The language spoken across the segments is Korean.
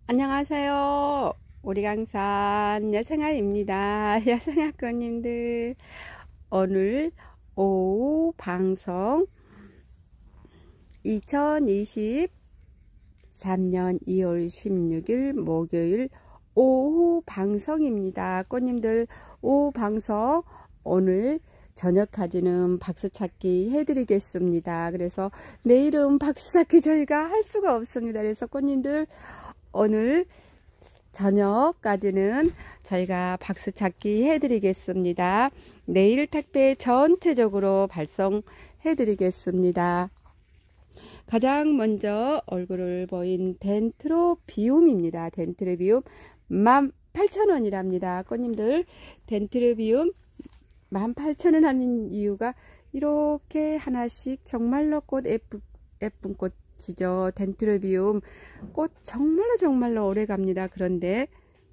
안녕하세요. 우리 강산 여생아입니다. 여생아권님들, 오늘 오후 방송 2023년 2월 16일 목요일 오후 방송입니다. 꽃님들, 오후 방송 오늘 저녁까지는 박수찾기 해드리겠습니다. 그래서 내일은 박수찾기 저희가 할 수가 없습니다. 그래서 꽃님들, 오늘 저녁까지는 저희가 박수찾기 해드리겠습니다. 내일 택배 전체적으로 발송해 드리겠습니다. 가장 먼저 얼굴을 보인 덴트로비움입니다. 덴트로비움 18,000원이랍니다. 꽃님들, 덴트로비움 18,000원 하는 이유가 이렇게 하나씩 정말로 꽃 예쁜 꽃이죠. 덴트로비움 꽃 정말로 오래 갑니다. 그런데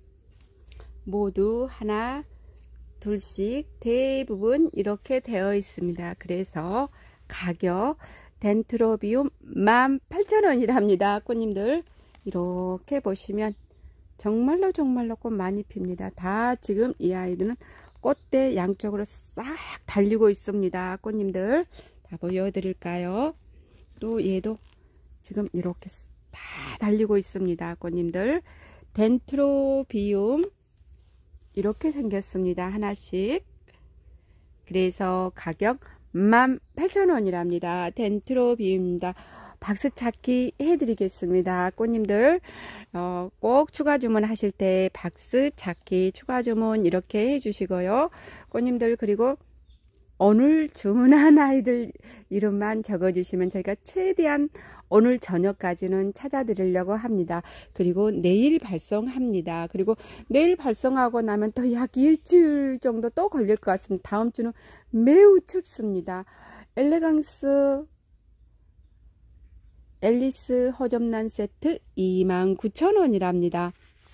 모두 하나 둘씩 대부분 이렇게 되어 있습니다. 그래서 가격 덴트로비움 18,000원이랍니다. 꽃님들, 이렇게 보시면 정말로 꽃 많이 핍니다. 다 지금 이 아이들은 꽃대 양쪽으로 싹 달리고 있습니다. 꽃님들, 다 보여드릴까요? 또 얘도 지금 이렇게 다 달리고 있습니다. 꽃님들, 덴트로비움 이렇게 생겼습니다. 하나씩. 그래서 가격 18,000원이랍니다. 덴트로비움입니다. 박수찾기 해드리겠습니다. 꽃님들, 꼭 추가 주문하실 때 박수찾기 추가 주문 이렇게 해주시고요. 꽃님들, 그리고 오늘 주문한 아이들 이름만 적어주시면 저희가 최대한 오늘 저녁까지는 찾아드리려고 합니다. 그리고 내일 발송합니다. 그리고 내일 발송하고 나면 또 약 일주일 정도 또 걸릴 것 같습니다. 다음 주는 매우 춥습니다. 엘레강스 앨리스 호접란 세트 29,000원이랍니다.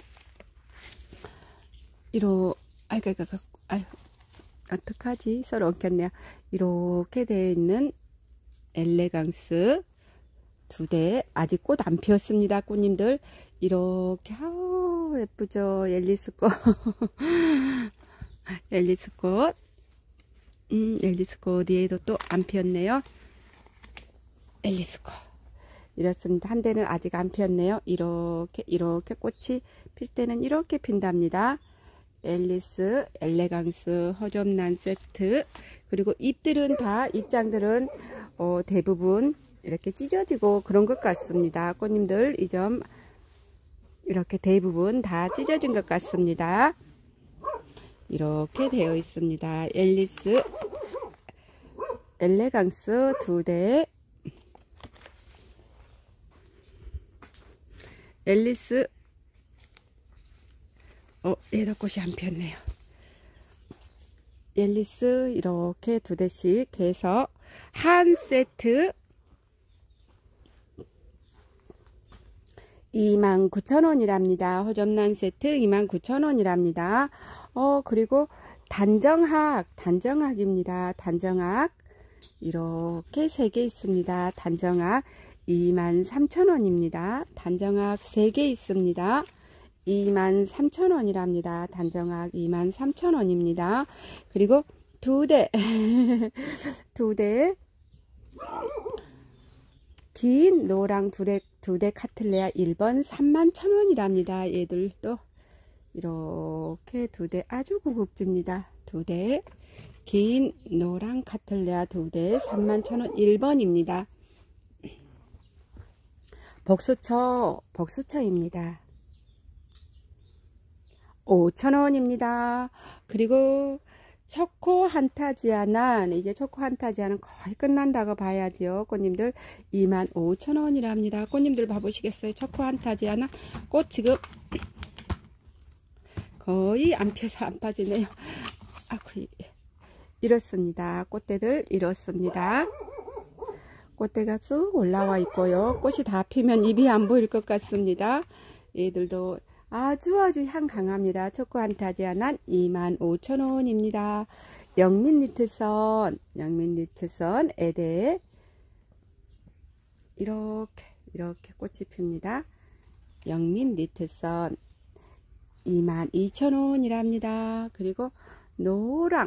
아유, 어떡하지? 서로 엉켰네요. 이렇게 되어 있는 엘레강스 2대, 아직 꽃 안 피었습니다. 꽃님들, 이렇게 예쁘죠? 앨리스꽃 앨리스꽃 앨리스꽃 뒤에도 또 안 피었네요. 앨리스꽃 이렇습니다. 한 대는 아직 안 피었네요. 이렇게 꽃이 필 때는 이렇게 핀답니다. 앨리스 엘레강스 허접란 세트. 그리고 잎들은 다, 잎장들은 대부분 이렇게 찢어지고 그런 것 같습니다. 꽃님들, 이 점 이렇게 대부분 다 찢어진 것 같습니다. 이렇게 되어 있습니다. 앨리스 엘레강스 2대, 앨리스 얘도 꽃이 안 피었네요. 앨리스 이렇게 2대씩 해서 한 세트 29,000원이랍니다. 호접란 세트 29,000원이랍니다. 그리고 단정학입니다. 단정학 이렇게 3개 있습니다. 단정학 23,000원입니다. 단정학 3개 있습니다. 23,000원이랍니다. 단정학 23,000원입니다. 그리고 2대 2대 긴 노랑 2대 카틀레아 1번 31,000원이랍니다. 얘들도 이렇게 2대 아주 고급집니다. 2대 긴 노랑 카틀레아 2대 31,000원 1번입니다. 복수처입니다. 5,000원입니다. 그리고 초코 한타지아는, 이제 초코 한타지아는 거의 끝난다고 봐야지요. 꽃님들, 25,000원이랍니다. 꽃님들 봐보시겠어요? 초코 한타지아는 꽃 지금 거의 안 펴서 안 빠지네요. 이렇습니다. 꽃대들 이렇습니다. 꽃대가 쑥 올라와 있고요. 꽃이 다 피면 입이 안 보일 것 같습니다. 얘들도 아주 향 강합니다. 초코 한타지아는 25,000원입니다. 영민 니트선 에데 이렇게 꽃이 핍니다. 영민 니트선 22,000원이랍니다. 그리고 노랑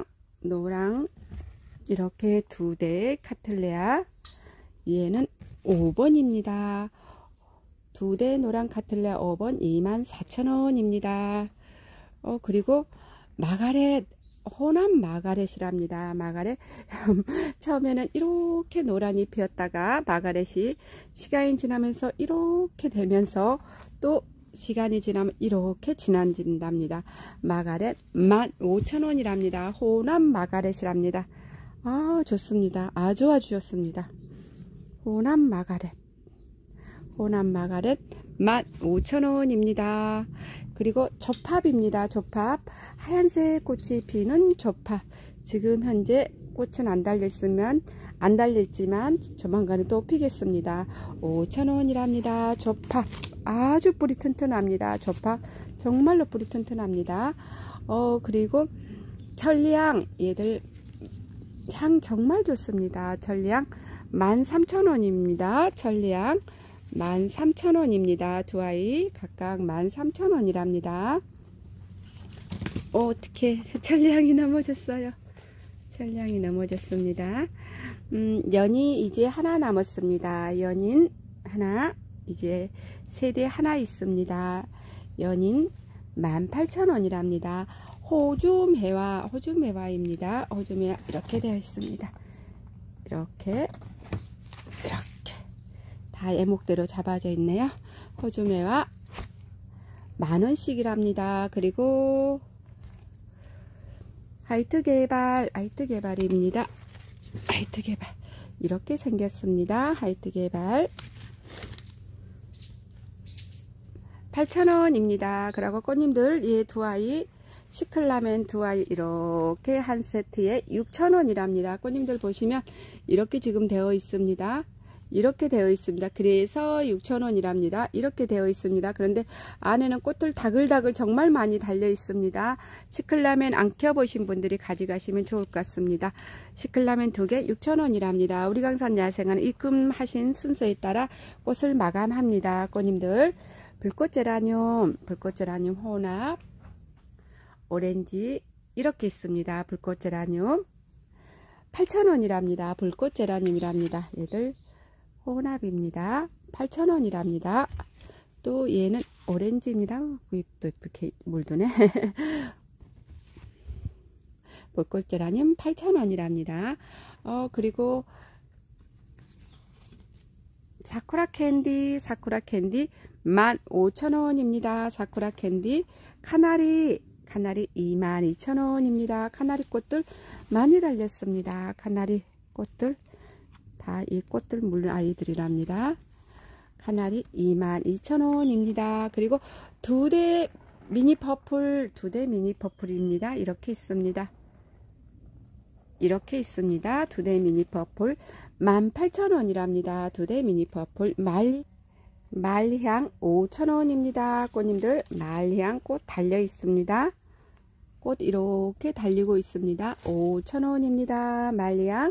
이렇게 2대 카틀레아, 얘는 5번입니다. 2대 노랑 카틀레아 5번 24,000원입니다. 그리고 마가렛, 호남 마가렛이랍니다. 마가렛 처음에는 이렇게 노란이 피었다가 마가렛이 시간이 지나면서 이렇게 되면서 또 시간이 지나면 이렇게 진해진답니다. 마가렛 15,000원이랍니다. 호남 마가렛이랍니다. 아, 좋습니다. 아주 좋습니다. 호남 마가렛 15,000원입니다. 그리고 조팝입니다. 조팝, 하얀색 꽃이 피는 조팝. 지금 현재 꽃은 안 달렸지만 조만간에 또 피겠습니다. 5,000원이랍니다. 조팝 아주 뿌리 튼튼합니다. 조팝 정말로 뿌리 튼튼합니다. 그리고 천리향, 얘들 향 정말 좋습니다. 천리향 13,000원입니다. 천리향 13,000원입니다. 두 아이 각각 13,000원이랍니다. 어떻게 천리향이 넘어졌어요. 천리향이 넘어졌습니다. 연이 이제 하나 남았습니다. 연인 하나, 이제 세대 하나 있습니다. 연인 18,000원이랍니다. 호주매화입니다. 호주매화 이렇게 되어 있습니다. 이렇게 다 예목대로 잡아져 있네요. 호주매화 10,000원씩이랍니다. 그리고 하이트개발입니다. 하이트개발 이렇게 생겼습니다. 하이트개발 8,000원입니다. 그리고 꽃님들, 이 두 아이 시클라멘 두 아이 이렇게 한 세트에 6,000원이랍니다. 꽃님들 보시면 이렇게 지금 되어 있습니다. 이렇게 되어 있습니다. 그래서 6,000원이랍니다. 이렇게 되어 있습니다. 그런데 안에는 꽃들 다글다글 정말 많이 달려 있습니다. 시클라멘 안 켜보신 분들이 가져가시면 좋을 것 같습니다. 시클라멘 2개 6,000원이랍니다. 우리 강산 야생은 입금하신 순서에 따라 꽃을 마감합니다. 꽃님들, 불꽃제라늄 혼합 오렌지 이렇게 있습니다. 불꽃제라늄 8,000원이랍니다. 불꽃제라늄이랍니다. 얘들 혼합입니다. 8,000원이랍니다. 또 얘는 오렌지입니다. 또 이렇게 물드네. 불꽃제라늄 8,000원이랍니다. 그리고 사쿠라 캔디 15,000원입니다. 사쿠라 캔디 카나리 22,000원입니다. 카나리 꽃들 많이 달렸습니다. 카나리 꽃들 다 이 꽃들 물는 아이들이랍니다. 카나리 22,000원입니다. 그리고 2대 미니 퍼플입니다. 이렇게 있습니다. 이렇게 있습니다. 2대 미니 퍼플 18,000원이랍니다. 2대 미니 퍼플 말리향 5,000원입니다. 꽃님들, 말리향 꽃 달려 있습니다. 꽃 이렇게 달리고 있습니다. 5,000원입니다. 말리향.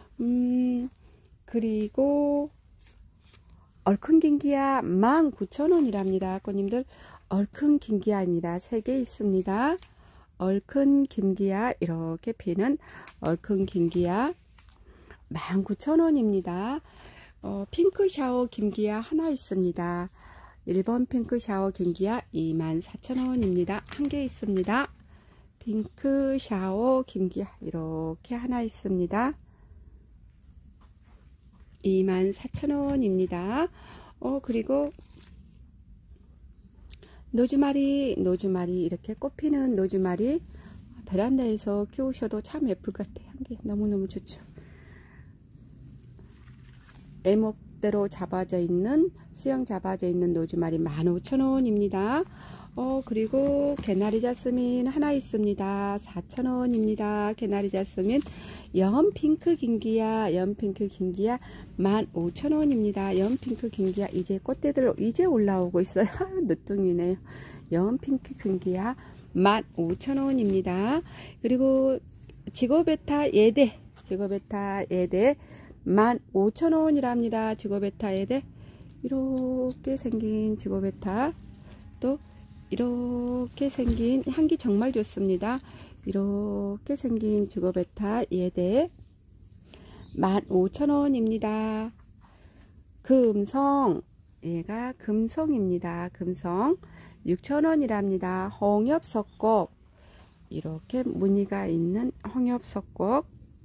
그리고 얼큰긴기야 19,000원이랍니다. 꽃님들, 얼큰긴기야입니다. 3개 있습니다. 얼큰긴기야 이렇게 피는 얼큰긴기야 19,000원입니다. 핑크 샤워 김기야 하나 있습니다. 1번 핑크 샤워 김기야 24,000원입니다. 한 개 있습니다. 핑크 샤워 김기야 이렇게 하나 있습니다. 24,000원입니다. 그리고 노즈마리 이렇게 꽃피는 노즈마리 베란다에서 키우셔도 참 예쁠 것 같아요. 향기 너무너무 좋죠. 애목대로 잡아져 있는, 수영 잡아져 있는 노즈마리 15,000원입니다. 그리고 개나리 자스민 하나 있습니다. 4,000원입니다. 개나리 자스민 연핑크 긴기야 15,000원입니다. 연핑크 긴기야 이제 꽃대들 이제 올라오고 있어요. 늦둥이네요. 연핑크 긴기야 15,000원입니다. 그리고 지고베타 예대 15,000원이랍니다. 지고베타 예대 이렇게 생긴 지고베타, 또 이렇게 생긴 향기 정말 좋습니다. 이렇게 생긴 지고베타 얘대 15,000원입니다. 금성, 얘가 금성입니다. 금성 6,000원이랍니다. 홍엽석곡, 이렇게 무늬가 있는 홍엽석곡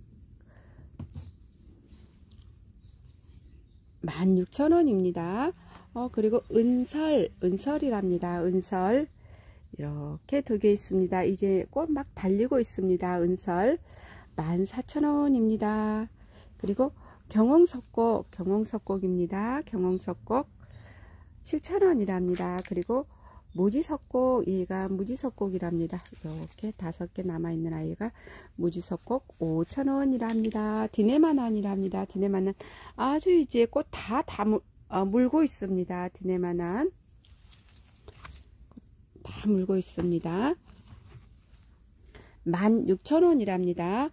16,000원입니다. 그리고 은설이랍니다. 은설 이렇게 두 개 있습니다. 이제 꽃 막 달리고 있습니다. 은설 14,000원입니다. 그리고 경홍석곡입니다. 경홍석곡 7,000원이랍니다. 그리고 무지석곡, 얘가 무지석곡이랍니다. 이렇게 5개 남아있는 아이가 무지석곡 5,000원이랍니다. 디네마난이랍니다. 디네마난 아주 이제 꽃 다 물고 있습니다. 디네마난 다 물고 있습니다. 16,000원이랍니다.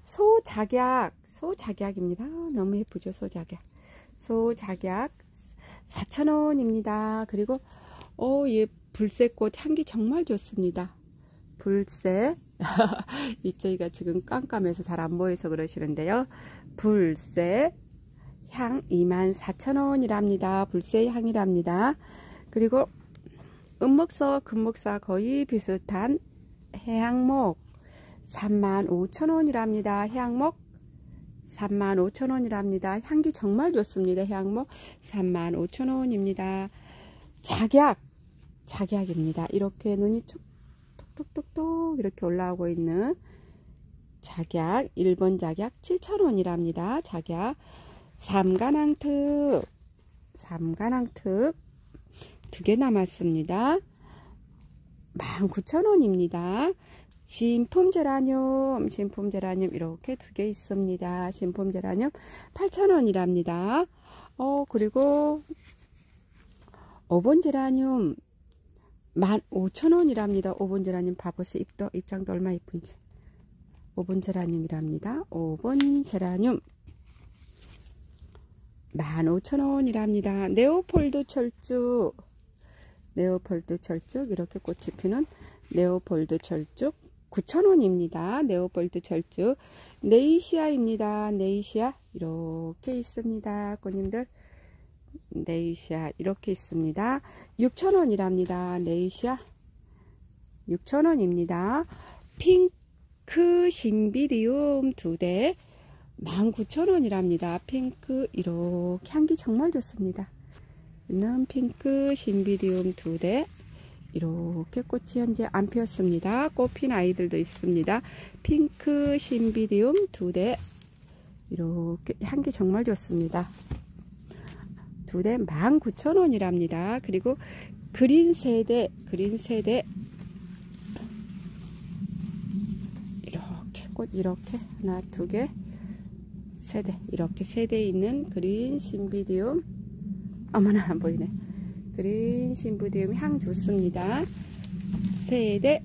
소작약입니다. 너무 예쁘죠. 소작약 4,000원입니다. 그리고 얘 불새꽃 향기 정말 좋습니다. 불새 이쪽이가 지금 깜깜해서 잘 안 보여서 그러시는데요. 불새 향 24,000원이랍니다. 불새 향이랍니다. 그리고 은목석, 금목사 거의 비슷한 해양목 35,000원이랍니다. 해양목 35,000원이랍니다. 향기 정말 좋습니다. 해양목 35,000원입니다. 작약입니다. 이렇게 눈이 톡톡톡톡 이렇게 올라오고 있는 작약, 1번 작약 7,000원이랍니다. 작약 삼가낭특 2개 남았습니다. 19,000원입니다. 신품제라늄 이렇게 2개 있습니다. 신품제라늄 8,000원이랍니다. 그리고 5번 제라늄 15,000원이랍니다. 5번 제라늄 봐보세요. 입장도 얼마 이쁜지. 5번 제라늄이랍니다. 5번 제라늄 15,000원이랍니다. 네오폴드 철쭉 이렇게 꽃이 피는 네오폴드 철쭉 9,000원입니다. 네오폴드 철쭉 네이시아입니다. 네이시아 이렇게 있습니다. 꽃님들 네이시아 이렇게 있습니다. 6,000원이랍니다. 네이시아 6,000원입니다. 핑크 신비디움 2대 19,000원이랍니다. 핑크 이렇게 향기 정말 좋습니다. 있는 핑크 신비디움 2대 이렇게 꽃이 현재 안 피었습니다. 꽃핀 아이들도 있습니다. 핑크 신비디움 2대 이렇게 향기 정말 좋습니다. 2대 19,000원이랍니다. 그리고 그린 세대 이렇게 꽃 이렇게 하나, 2개, 세대 이렇게 세대 있는 그린 신비디움 어머나 안 보이네. 그린 신비디움 향 좋습니다. 세대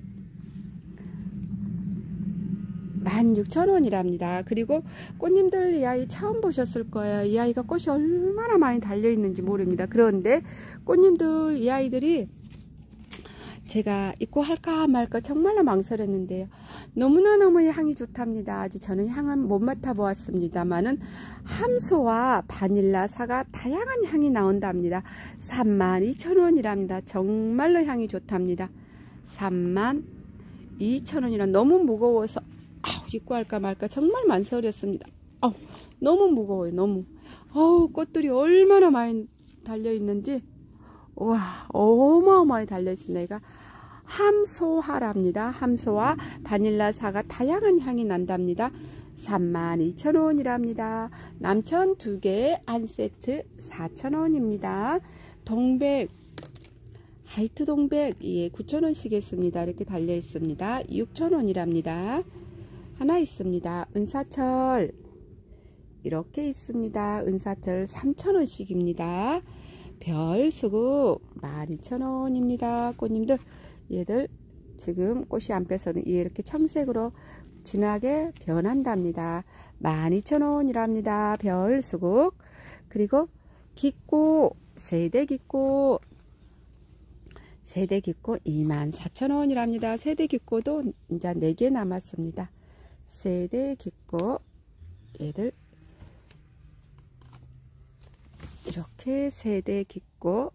16,000원이랍니다. 그리고 꽃님들 이 아이 처음 보셨을 거예요. 이 아이가 꽃이 얼마나 많이 달려 있는지 모릅니다. 그런데 꽃님들 이 아이들이 제가 입고 할까 말까 정말로 망설였는데요. 너무나 향이 좋답니다. 아직 저는 향은 못 맡아보았습니다만은 함소와 바닐라, 사과 다양한 향이 나온답니다. 32,000원이랍니다. 정말로 향이 좋답니다. 32,000원이라 너무 무거워서 입고 할까 말까 정말 망설였습니다. 너무 무거워요. 너무. 꽃들이 얼마나 많이 달려있는지 와 어마어마하게 달려있습니다. 얘가 함소화랍니다. 함소화 바닐라 사과 다양한 향이 난답니다. 32,000원이랍니다. 남천 2개 한 세트 4,000원입니다. 동백 하이트 동백 9,000원씩 했습니다. 이렇게 달려 있습니다. 6,000원이랍니다. 하나 있습니다. 은사철 이렇게 있습니다. 은사철 3,000원씩입니다. 별수국 12,000원입니다. 꽃님들 얘들 지금 꽃이 안 펴서는 이렇게 청색으로 진하게 변한답니다. 12,000원이랍니다. 별수국. 그리고 깊고 세대기꽃 24,000원이랍니다. 세대기꽃도 이제 4개 남았습니다. 세대기꽃 얘들 이렇게 세대기꽃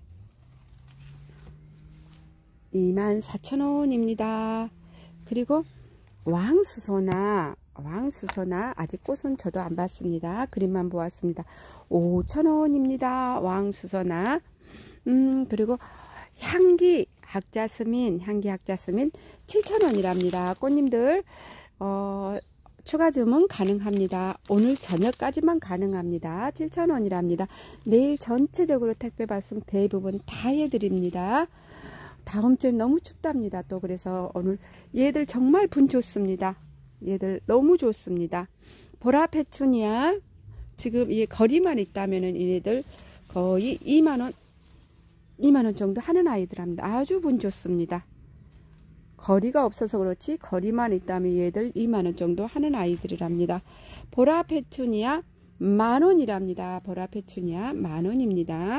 24,000원입니다. 그리고 왕수소나 아직 꽃은 저도 안 봤습니다. 그림만 보았습니다. 5,000원입니다. 왕수소나. 그리고 향기 학자스민 7,000원이랍니다. 꽃님들 추가 주문 가능합니다. 오늘 저녁까지만 가능합니다. 7,000원이랍니다. 내일 전체적으로 택배 발송 대부분 다 해드립니다. 다음 주에 너무 춥답니다. 또 그래서 오늘 얘들 정말 분 좋습니다. 얘들 너무 좋습니다. 보라 페추니아 지금 이 거리만 있다면은 얘네들 거의 2만원 정도 하는 아이들합니다. 아주 분 좋습니다. 거리가 없어서 그렇지 거리만 있다면 얘들 2만원 정도 하는 아이들이랍니다. 보라 페추니아 만원이랍니다. 보라 페추니아 만원입니다.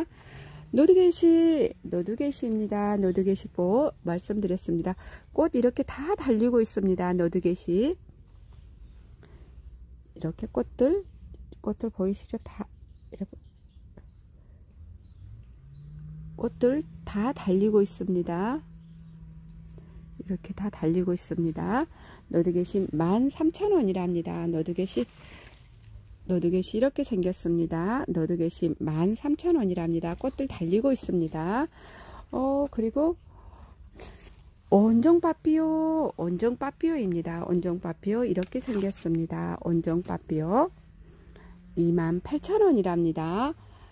노두개시입니다. 노두개시 꽃 말씀드렸습니다. 꽃 이렇게 다 달리고 있습니다. 노두개시 이렇게 꽃들 보이시죠? 다 이렇게 꽃들 다 달리고 있습니다. 이렇게 다 달리고 있습니다. 노두개시 13,000원이랍니다. 노두개시 이렇게 생겼습니다. 노두개시 13,000원이랍니다. 꽃들 달리고 있습니다. 그리고 온종빠삐오입니다. 온종빠삐오 이렇게 생겼습니다. 온종빠삐오 28,000원이랍니다.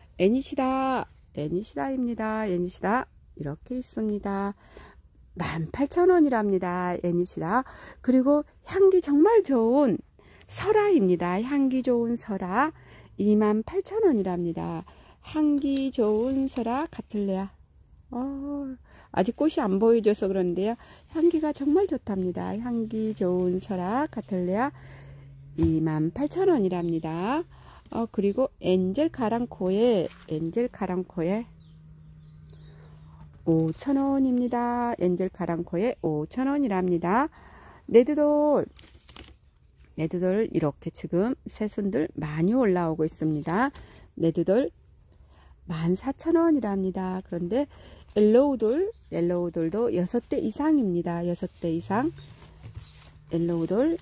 애니시다입니다. 애니시다 이렇게 있습니다. 18,000원이랍니다. 애니시다. 그리고 향기 정말 좋은 설아입니다. 향기 좋은 설아 28,000원이랍니다. 향기 좋은 설아 카틀레아. 아직 꽃이 안 보여줘서 그런데요. 향기가 정말 좋답니다. 향기 좋은 설아 카틀레아 28,000원이랍니다. 그리고 엔젤 가랑코에 5,000원입니다. 엔젤 가랑코에 5,000원이랍니다. 네드돌 이렇게 지금 새순들 많이 올라오고 있습니다. 네드돌 14,000원이랍니다. 그런데 옐로우돌도 6대 이상입니다. 6대 이상 옐로우돌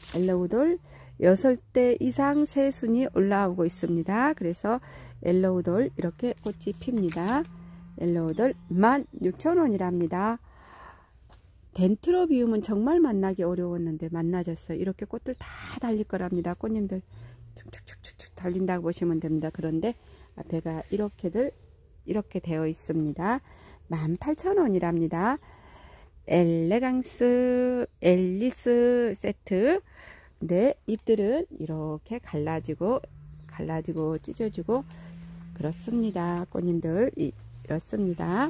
6대 이상 새순이 올라오고 있습니다. 그래서 옐로우돌 이렇게 꽃이 핍니다. 옐로우돌 16,000원이랍니다. 덴트로비움은 정말 만나기 어려웠는데 만나졌어요. 이렇게 꽃들 다 달릴 거랍니다. 꽃님들 축축축축 달린다고 보시면 됩니다. 그런데 앞에가 이렇게 되어 있습니다. 18,000원이랍니다. 앨리스 세트. 네, 잎들은 이렇게 갈라지고 찢어지고 그렇습니다. 꽃님들 이렇습니다.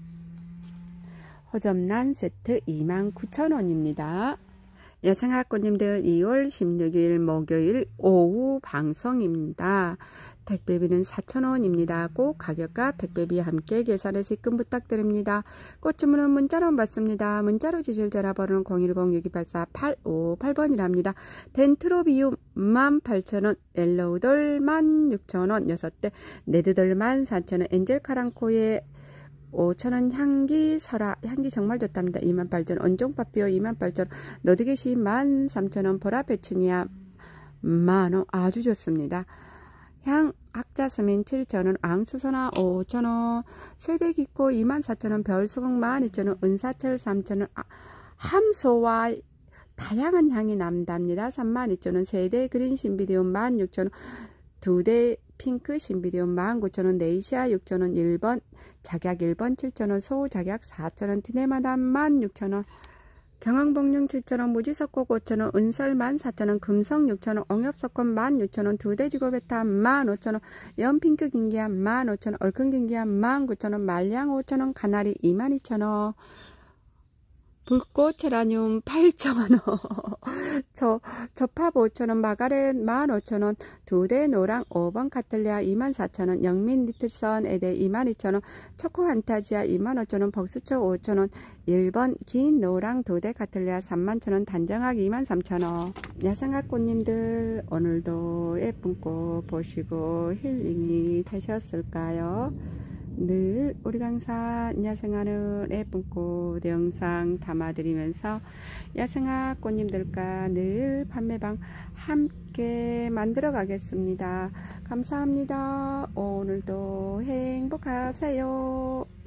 호접란 세트 29,000원입니다. 여생아꽃님들 2월 16일 목요일 오후 방송입니다. 택배비는 4,000원입니다. 꼭 가격과 택배비 함께 계산해서 입금 부탁드립니다. 꽃 주문은 문자로 받습니다. 문자로 주실 전화번호는 010-6284-858번이랍니다. 덴트로비움 18,000원, 옐로우돌 16,000원, 6대, 네드돌 14,000원, 엔젤카랑코에 5,000원, 향기 정말 좋답니다. 28,000원, 온종빠삐오 28,000원, 노드게시 13,000원, 보라페추니아 만원, 아주 좋습니다. 향 학자스민 7,000원, 앙수선화 5,000원, 세대기코 24,000원, 별수국 12,000원, 은사철 3,000원, 함소와 다양한 향이 남답니다. 32,000원, 세대 그린 신비디움 16,000원, 2대 핑크 신비디움 19,000원, 네이시아 6,000원, 1번 작약 1번 7,000원, 소작약 4,000원, 티네마담 16,000원, 경황복룡 7,000원, 무지석곡 5,000원, 은설 14,000원, 금성 6,000원, 엉엽석권 16,000원, 2대 지고베타 15,000원, 연핑크 긴기야 15,000원, 얼큰긴기야 19,000원, 말량 5,000원, 가나리 22,000원, 불꽃 제라늄 8,000원. 저팝 5,000원, 마가렛 15,000원, 2대 노랑 5번 카틀리아 24,000원, 영민 리틀선 에데 22,000원, 초코 판타지아 25,000원, 벅스초 5,000원, 1번 긴 노랑 2대 카틀리아 31,000원, 단정학 23,000원. 야생학 꽃님들 오늘도 예쁜 꽃 보시고 힐링이 되셨을까요? 늘 우리 강사 야생하는 예쁜 꽃 영상 담아드리면서 야생화 꽃님들과 늘 판매방 함께 만들어 가겠습니다. 감사합니다. 오늘도 행복하세요.